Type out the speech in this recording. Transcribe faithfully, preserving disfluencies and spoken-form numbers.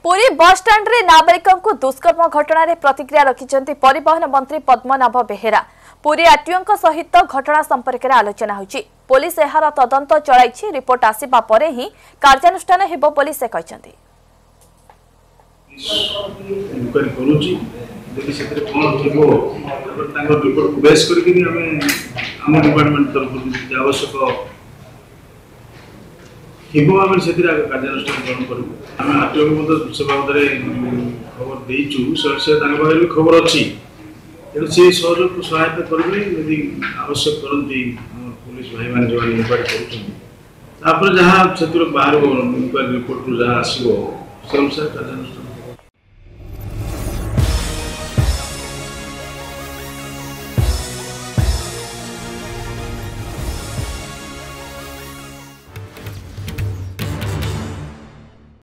पुरी बस स्टाण्ड रे नाबालिका को दुष्कर्म घटना रे प्रतिक्रिया रखिछन्ति परिवहन मंत्री पद्मनाभ बेहेरा। पुरी आरटीओ सहित घटना संपर्क में आलोचना होछि। पुलिस एहार तदंत चलाइछि। रिपोर्ट आसिबा परे ही कार्यानुष्ठान हेबो पुलिस से कहछन्ति। इनक्वारी करूछि देखि सेतरे कोन थिबो तांको रिपोर्ट को बेस करके भी हमें हम डिपार्टमेंट तरफ आवश्यक थिबो आमे सेतरे कार्यानुष्ठान ग्रहण करबो। आमे आरटीओ को से बाबदरे खबर देइछु सरसे तांको बारे भी खबर अछि तेणु से सहयोग को सहायता करबे यदि आवश्यक करंती पुलिस भाई माने जो इनक्वारी करूछन तापर जहां क्षेत्र बाहर इनक्वारी रिपोर्ट जहां आसीबो से अनुसार कार्यानुष्ठान